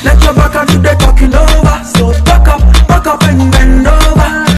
Let your back and do the talking over.